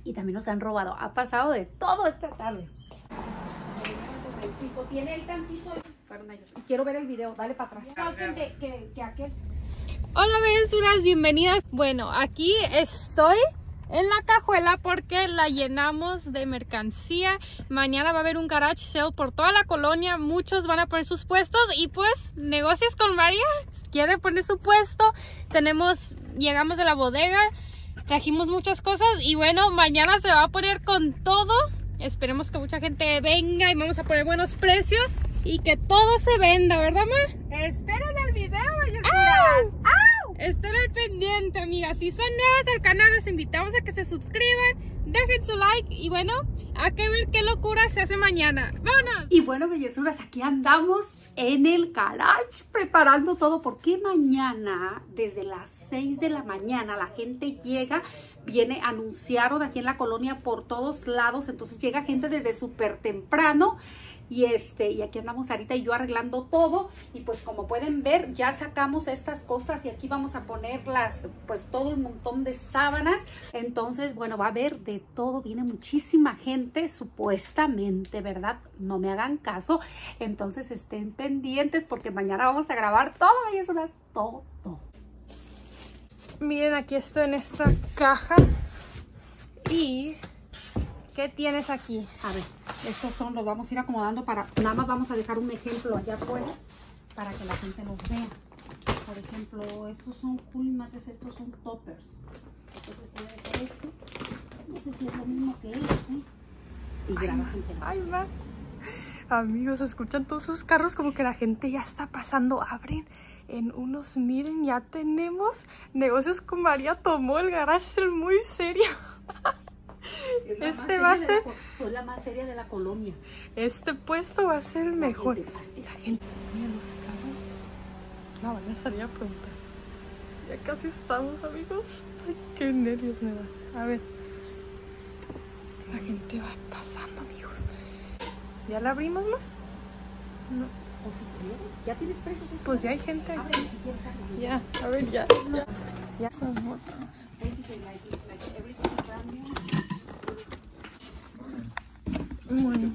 y también nos han robado. Ha pasado de todo esta tarde. Tiene el tantito. Quiero ver el video, dale para atrás. Hola aventuras, bienvenidas. Bueno, aquí estoy en la cajuela porque la llenamos de mercancía. Mañana va a haber un garage sale por toda la colonia. Muchos van a poner sus puestos y pues negocios con María. Quiere poner su puesto. Llegamos de la bodega, trajimos muchas cosas y bueno, mañana se va a poner con todo. Esperemos que mucha gente venga y vamos a poner buenos precios y que todo se venda, ¿verdad, ma? Esperen el video, Estén al pendiente, amigas. Si son nuevas al canal, les invitamos a que se suscriban, dejen su like y bueno, hay que ver qué locura se hace mañana. ¡Vámonos! Y bueno, bellezuras, aquí andamos en el garage preparando todo porque mañana, desde las 6 de la mañana, la gente llega, anunciaron aquí en la colonia por todos lados, entonces llega gente desde súper temprano. Y aquí andamos Sarita y yo arreglando todo. Y pues como pueden ver, ya sacamos estas cosas y aquí vamos a ponerlas, pues todo un montón de sábanas. Entonces, bueno, va a haber de todo. Viene muchísima gente, supuestamente, ¿verdad? No me hagan caso. Entonces estén pendientes porque mañana vamos a grabar todo, bellezuras, todo. Miren, aquí estoy en esta caja. Y ¿qué tienes aquí? A ver, estos los vamos a ir acomodando nada más vamos a dejar un ejemplo allá afuera para que la gente los vea. Por ejemplo, estos son cooling matters, estos son toppers. Entonces puede ser esto. No sé si es lo mismo que este. Y grabas en pedazo. Ay, ma. Amigos, escuchan todos esos carros como que la gente ya está pasando. Abren en unos, miren, ya tenemos negocios con María. Tomó el garage muy serio. Este va a ser... Soy la más seria de la colonia. Este puesto va a ser el mejor. La gente... Miren los carros. No, van a salir a preguntar. Ya casi estamos, amigos. Ay, qué nervios me da. A ver. La gente va pasando, amigos. ¿Ya la abrimos, ma? No. O si quieres, ¿ya tienes precios? Pues ya hay gente. A ver, si quieres abrir. Ya, a ver, ya. Ya están botas. Bueno.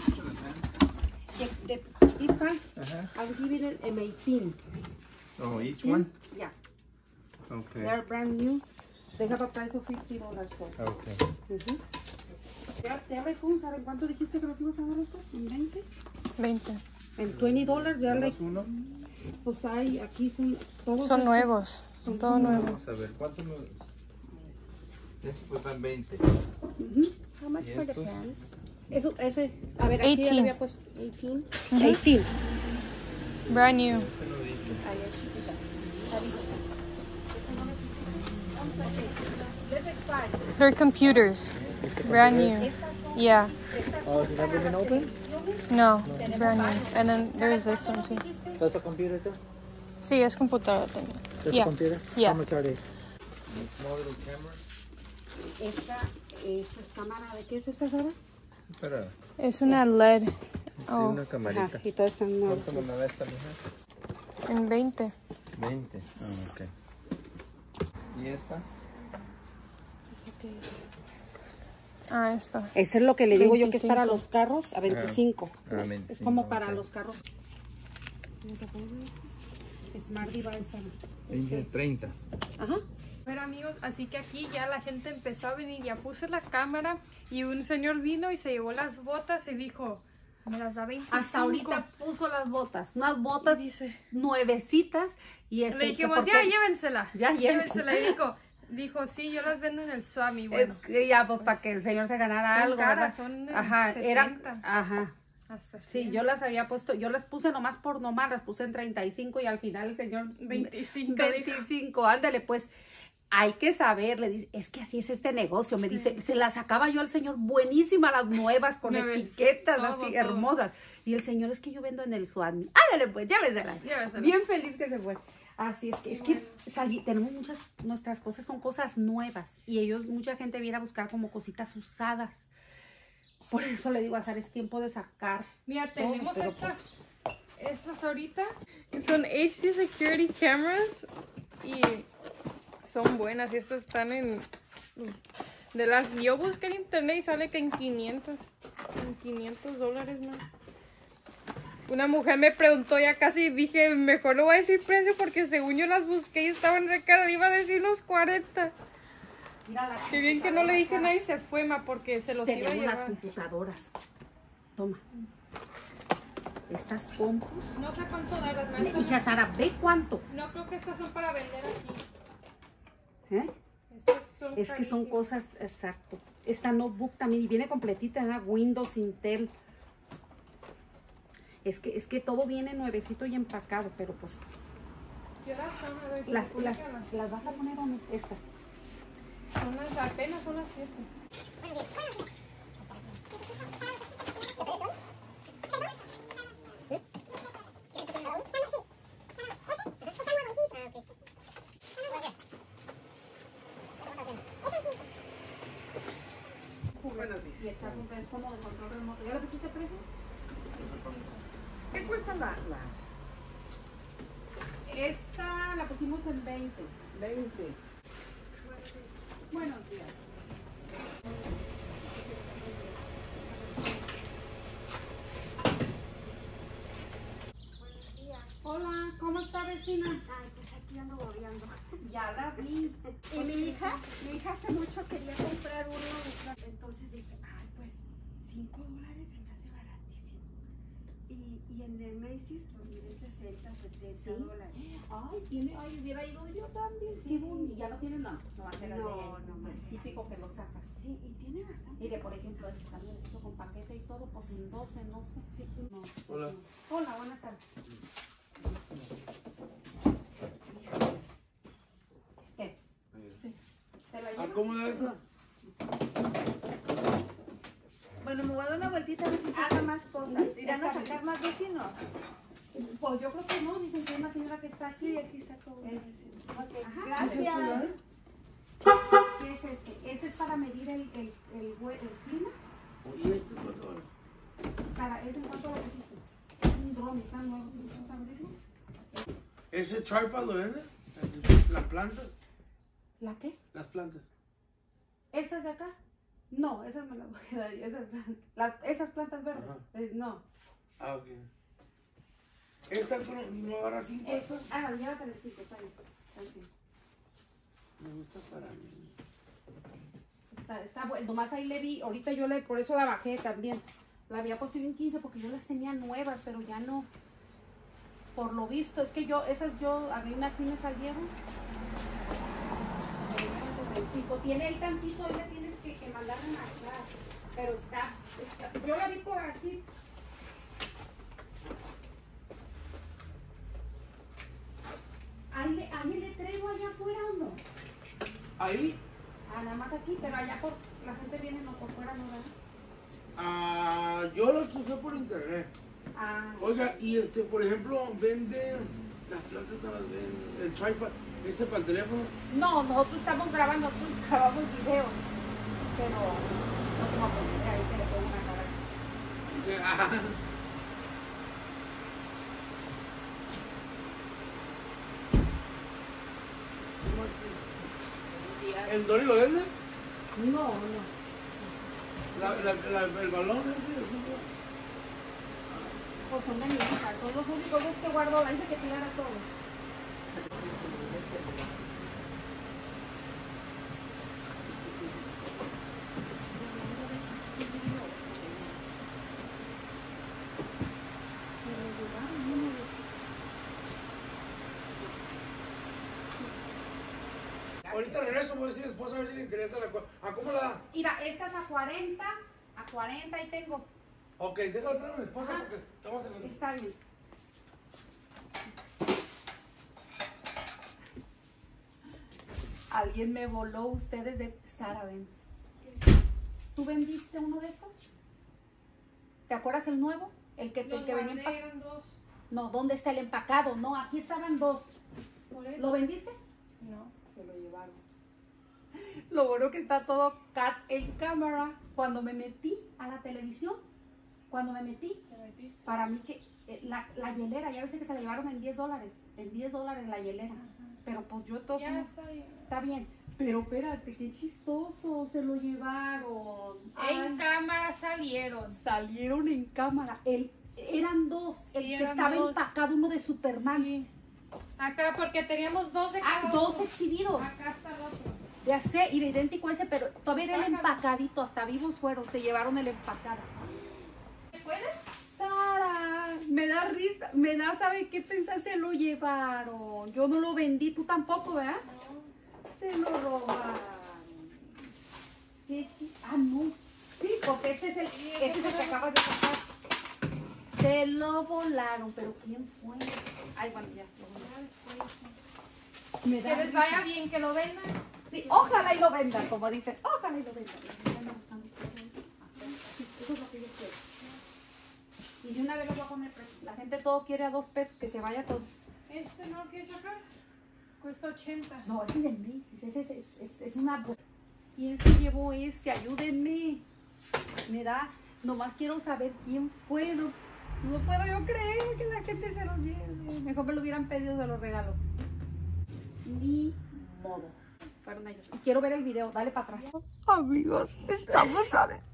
This price, I'll give it an 18. Oh, each one? Yeah. Okay. They're brand new. They have a price of $50. So. Okay. Telephones, ¿saben cuánto dijiste que los ibas a dar estos? ¿En 20? 20. En $20, de like. Uno. Pues hay, aquí son todos. Son nuevos. Son todos nuevos. Vamos a ver, ¿cuánto nos...? Estos cuestan 20. How much ¿Y for the estos? pants? Eso, ese, a ver, aquí 18. ya le había puesto 18. 18. Brand new. Este no dice. Ahí es chiquita. They're computers. Brand new. Yeah. Oh, has it never been opened? No, brand new. And then there's this one too. That's a computer too? Sí, es computadora también. That's Yeah. a computer? Yeah. How much are they? Small little camera. Esta es cámara, ¿de qué es esta, Sara? Espera, Es una LED. sí, Oh, una camarita. Ajá, y todo está nuevo. ¿Cuánto me la da esta mujer? en 20. 20. Ah, ok. ¿Y esta? Ah, esta. Ese es lo que le digo yo que es 25. para los carros a 25. Ah, 25, Es como para ok. los carros. Smart Device. Dice 30. Ajá. Bueno, amigos, así que aquí ya la gente empezó a venir. Ya puse la cámara y un señor vino y se llevó las botas y dijo, me las da 25. Hasta ahorita puso las botas. Unas botas Dice, nuevecitas. Y le dijimos, ya llévensela. Ya, llévensela. Y dijo, sí, yo las vendo en el Swami. Bueno, ya, pues para que el señor se ganara son algo, caras, ¿verdad? son Ajá, 70. eran, ajá. hasta Sí, 100. yo las había puesto, yo las puse nomás por nomás, las puse en 35 y al final el señor 25. 25, ándale, pues hay que saber, le dice, es que así es este negocio, me dice, se las sacaba yo al señor, buenísimas las nuevas, con etiquetas todo, así todo. hermosas, y el señor, es que yo vendo en el Swami, ándale pues, ya ves, Lléveselas. bien feliz que se fue. Así es que tenemos nuestras cosas son cosas nuevas, y mucha gente viene a buscar como cositas usadas. Por eso le digo a Sara, es tiempo de sacar. Mira, todo, tenemos pero estas ahorita. Son HD Security Cameras y son buenas. Y estas están en De las, yo busqué en internet y sale que en $500 más. Una mujer me preguntó, ya casi dije, mejor no voy a decir precio porque según yo las busqué y estaban re caras, iba a decir unos 40. Mira las Qué bien que no le dije computadoras, nada y se fue, ma, porque se los iba a tenemos las llevar. computadoras. Toma. Estas compus. No sé cuánto darlas, ma. Hija Sara, ve cuánto. No creo que estas son para vender aquí. ¿Eh? Estas son Es que son carísimas. cosas, exacto. Esta notebook también, y viene completita, ¿verdad? Windows, Intel. Es que todo viene nuevecito y empacado, pero pues ¿Qué horas son? A ver, las ubícalas. vas a poner o no, estas. Son las, apenas son las 7. Y está es como de control remoto. ¿Ya le pusiste precio? ¿Qué cuesta la? Esta la pusimos en 20. 20. Buenos días. Hola, ¿cómo está, vecina? Ay, pues aquí ando bobeando. Ya la vi. Y mi hija hace mucho quería comprar uno. Entonces dije, ay, pues $5 se me hace baratísimo. Y en el Macy's lo miré 60, 70 ¿Sí? dólares. Ay, hubiera ido yo también. Sí. Qué bonito. Y ya no tienen nada. No va a ser No, no, es típico que lo sacas. Sí, y tiene bastante. Mire, por ejemplo, este también esto con paquete y todo, pues en 12, no sé. Sí. No, Hola. no. Hola, buenas tardes. ¿Qué? ¿Te la llevo? ¿Cómo es esta? Bueno, me voy a dar una vueltita a ver si saca más cosas. ¿Irán a sacar más vecinos? Pues yo creo que no, dicen que hay una señora que está aquí. Sí, aquí saco una vecina. Ajá. Gracias. ¿Qué es este? Este es para medir el clima. ¿Y este cuánto vale? Sara, ¿es en cuánto lo pusiste? Es un dron, está nuevo, ¿sí vas a abrirlo? ¿Ese tripod lo vende? ¿Las plantas? ¿La qué? Las plantas. ¿Esas de acá? No, esas me las voy a quedar yo. Esas plantas verdes. Ajá. No. Ah, ok. ¿Esta no agarra 5? Esto, llévatela el 5, está bien. Está bien. Me gusta para mí. Está bueno, nomás ahí le vi, ahorita por eso la bajé también. La había puesto yo en 15 porque yo las tenía nuevas, pero ya no. Por lo visto, es que a mí así me salieron. Si tiene ahí tantito, ahí le tienes que mandar en atrás. Pero está, yo la vi por así. ¿Hay el letrero allá afuera o no? ¿Ahí? Nada más aquí, pero allá la gente viene no por fuera, ¿no? Yo lo usé por internet. Oiga, y por ejemplo, vende las plantas, el tripod, ese para el teléfono. No, nosotros estamos grabando, nosotros grabamos videos, pero no como poner ahí que le pongo una cara. ¿El Dory lo vende? No. El balón ese. Pues son de mi hija, son los únicos dos que guardo, la hice que tirara todo. Ahorita regreso, voy a decir después a ver si le interesa la cosa. ¿A cómo la da? Mira, esta es a 40 y tengo. Ok, déjala traer a mi esposa porque estamos en el... Está bien. Alguien me voló ustedes de Sara, ven. ¿Tú vendiste uno de estos? ¿Te acuerdas el nuevo? El que venía empacado. Eran 2. No, ¿dónde está el empacado? No, aquí estaban 2. ¿Por eso? ¿Lo vendiste? No. Se lo llevaron. Lo bueno que está todo cat en cámara. Cuando me metí a la televisión, ¿Te metiste? para mí que la hielera, ya ves que se la llevaron en $10. En $10 la hielera. Pero pues yo todo Ya está bien. está bien. Pero espérate, qué chistoso, se lo llevaron. En cámara salieron. Salieron en cámara. Eran dos, Sí, el que eran estaba dos. empacado, uno de Superman. Sí. Acá, porque teníamos dos de cada Dos uno. exhibidos. Acá está el otro. Ya sé, y de idéntico ese, pero todavía era el Sácalo. empacadito, hasta vivos fueron, se llevaron el empacado. ¿Puedes? Sara, me da risa, me da, ¿sabe qué pensar? Se lo llevaron. Yo no lo vendí, tú tampoco, ¿verdad? No. Se lo robaron. No. Sí, porque ese es el que acabas de sacar. Se lo volaron, pero ¿quién fue? Ay, bueno, ya. Me da Que les risa. vaya bien, que lo vendan. Sí, ojalá y lo vendan, como dicen, ojalá y lo vendan. Sí, eso es lo que yo quiero. Y de una vez lo voy a poner precio. La gente todo quiere a 2 pesos, que se vaya todo. Este no lo quieres sacar. Cuesta 80. No, ese es de Macy's, ese es una... ¿Quién se llevó este? Ayúdenme. Me da... Nomás quiero saber quién fue. No puedo yo creer que la gente se lo lleve. Mejor me lo hubieran pedido, se lo regalo. Ni modo. Fueron ellos. Y quiero ver el video. Dale para atrás. Amigos, estamos a ver.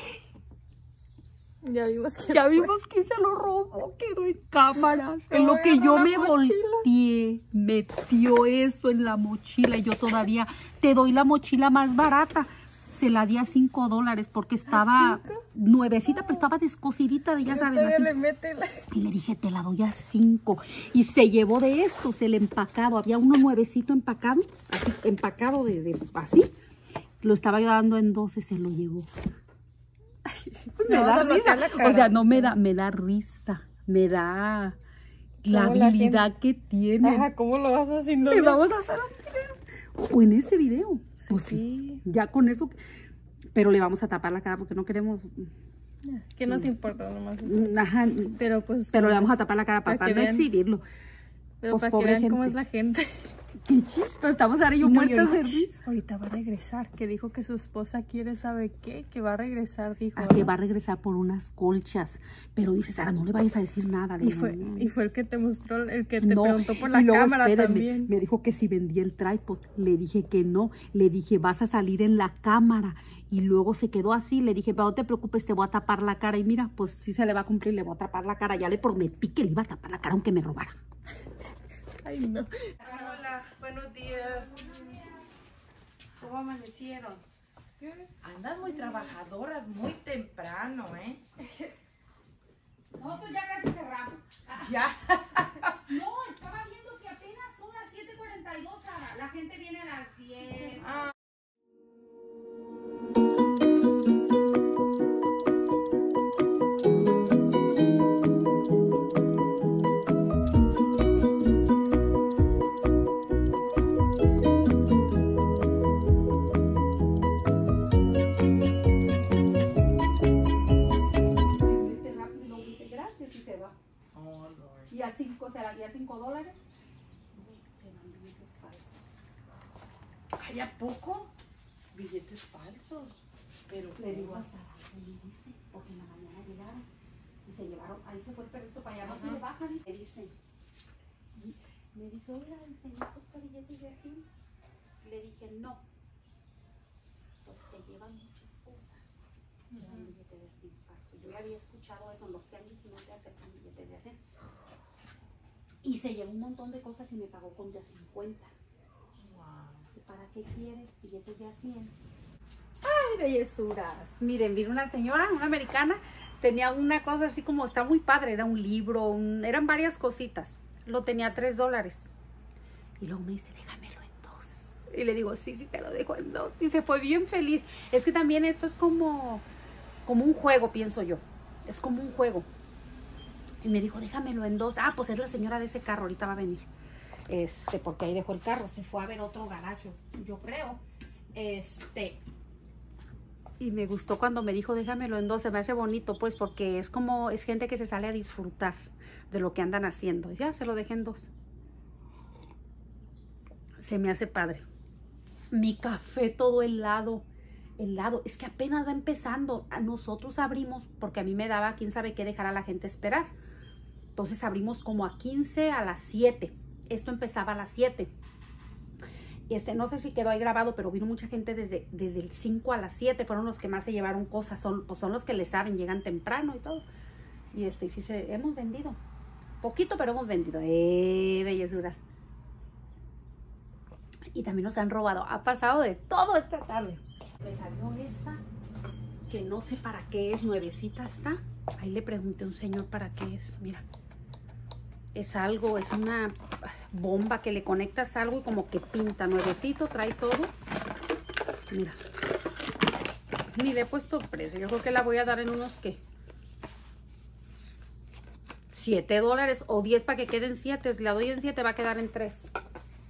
Ya vimos que se lo robó. Quedó en cámaras. En lo que yo me volteé, metió eso en la mochila. Y yo todavía te doy la mochila más barata. Se la di a $5 porque estaba nuevecita, pero estaba descosidita, ya saben. Y le dije, te la doy a 5. Y se llevó de estos, el empacado. Había uno nuevecito empacado, así, empacado así. Lo estaba yo dando en 12, se lo llevó. Me da risa. O sea, no me da risa. Me da la habilidad que tiene. Ajá, ¿cómo lo vas haciendo? Le vamos a hacer un video. O en ese video. Pues Sí. ya con eso. Pero le vamos a tapar la cara porque no queremos. ¿Qué nos importa nomás eso? Ajá. Pero pues. Pero le vamos a tapar la cara para para que no vean. exhibirlo. Pero pues, para que pobre vean cómo gente. es la gente. Qué chisto. Estamos ahora yo muertas de risa. Ahorita va a regresar, que dijo que su esposa quiere, ¿sabe qué? Que va a regresar, dijo. A que va a regresar por unas colchas. Pero dice, Sara, no le vayas a decir nada. Y fue el que te mostró, el que te No, preguntó por la y luego, cámara espérenme, también. me dijo que si vendía el tripod. Le dije que no. Le dije, vas a salir en la cámara. Y luego se quedó así. Le dije, pero no te preocupes, te voy a tapar la cara. Y mira, pues sí se le va a cumplir, le voy a tapar la cara. Ya le prometí que le iba a tapar la cara aunque me robara. Ay, no. Hola, buenos días. ¿Cómo amanecieron? Andan muy trabajadoras, muy temprano, ¿eh? Nosotros ya casi cerramos. Ya. No, estaba viendo que apenas son las 7:42, Sara. La gente viene a las 10. Rápido dice gracias y se va. Oh, Lord. Y a 5, se la di a $5. Te dan billetes falsos. ¿Hay a poco? Billetes falsos. Pero Le digo a Sara, ¿qué me dice? Porque en la mañana llegaron y se llevaron, ahí se fue el perrito para allá, no se le baja, dice. Me dice, oiga, dice, ¿no acepta billetes de así? Le dije, no. Entonces se llevan muchas cosas. Un billete de así falso. Yo ya había escuchado eso, en los tianguis no te aceptan billetes de así. Y se llevó un montón de cosas y me pagó con de a 50. ¿Y para qué quieres billetes de a 100? ¡Ay, bellezuras! Miren, vino una señora, una americana, tenía una cosa así como, está muy padre, era un libro, eran varias cositas. Lo tenía a $3. Y luego me dice, déjamelo en 2. Y le digo, sí, te lo dejo en 2. Y se fue bien feliz. Es que también esto es como un juego, pienso yo. Es como un juego. Y me dijo, déjamelo en 2. Ah, pues es la señora de ese carro, ahorita va a venir. Porque ahí dejó el carro, se fue a ver otro garaje, yo creo. Y me gustó cuando me dijo, déjamelo en 2. Se me hace bonito, pues, porque es gente que se sale a disfrutar de lo que andan haciendo. Y ya, se lo dejé en 2. Se me hace padre. Mi café todo helado. Es que apenas va empezando. Nosotros abrimos, porque a mí me daba, quién sabe qué, dejar a la gente esperar. Entonces abrimos como a 15 a las 7. Esto empezaba a las 7. No sé si quedó ahí grabado, pero vino mucha gente desde el 5 a las 7, fueron los que más se llevaron cosas, son los que le saben, llegan temprano y todo. Y hemos vendido, poquito, pero hemos vendido, bellezuras. Y también nos han robado, ha pasado de todo esta tarde. Me salió esta, que no sé para qué es, nuevecita está. Ahí le pregunté a un señor para qué es, mira. Es algo, es una bomba que le conectas algo y como que pinta, nuevecito, trae todo. Mira, ni le he puesto precio, yo creo que la voy a dar en unos, ¿qué? $7 o 10 para que queden 7, si la doy en 7 va a quedar en 3. Está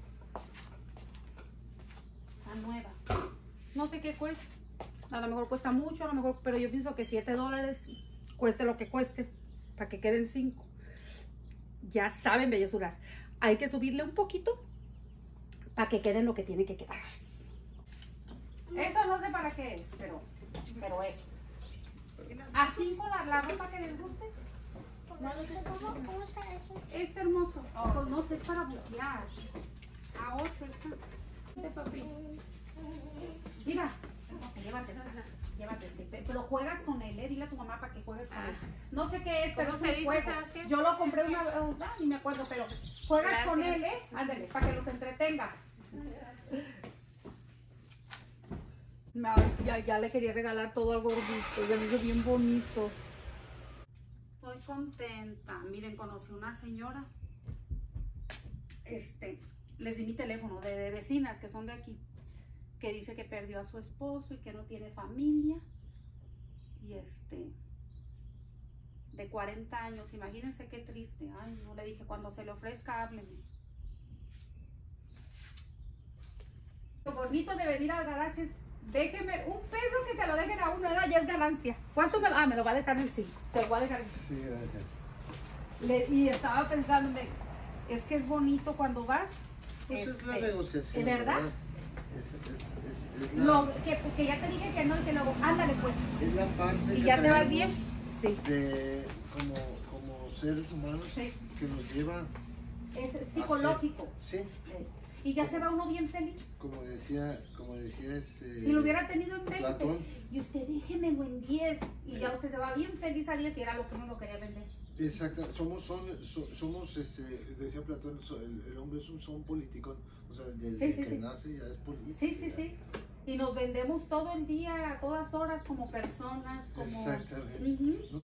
nueva, no sé qué cuesta, a lo mejor cuesta mucho, a lo mejor, pero yo pienso que $7 cueste lo que cueste, para que queden 5. Ya saben, bellezuras, hay que subirle un poquito para que queden lo que tiene que quedar. Eso no sé para qué es, pero es. ¿A 5 la ropa que les guste? ¿Cómo está eso? Este hermoso. Pues no sé, es para bucear. A 8 está. Papi. Mira, llévate este. Pero juegas con él, dile a tu mamá para que juegues con él. No sé qué es, pero ¿Cómo se dice, juego. Sebastián? Yo lo compré una vez, ni me acuerdo, pero juegas Gracias. con él, ándale, para que los entretenga. No, ya le quería regalar todo al gordito, ya me hizo bien bonito. Estoy contenta. Miren, conocí una señora. Les di mi teléfono de vecinas que son de aquí, que dice que perdió a su esposo y que no tiene familia. Y de 40 años, imagínense qué triste. Ay, no, le dije, cuando se le ofrezca, hábleme. Lo bonito de venir al garage es, déjeme un peso que se lo dejen a uno, ya es ganancia. ¿Cuánto me lo? Ah, me lo va a dejar en 5. Se lo voy a dejar en 5. Sí, gracias. Y estaba pensando, es que es bonito cuando vas. Pues es la negociación. ¿Verdad? Es la, Que ya te dije que no y que luego, ándale pues. es la parte ¿Y que ya te vas tenemos bien? Sí. de como seres humanos Sí. que nos lleva Es psicológico. sí, Y ya se va uno bien feliz. como decía Si lo hubiera tenido en 20 Platón. y usted déjemelo en 10 y ya usted se va bien feliz a 10 y era lo que uno lo quería vender. Exacto, somos decía Platón, el hombre es un son político, o sea, desde que nace ya es político. Sí. Y nos vendemos todo el día, a todas horas como personas, como... Exactamente. Ujú.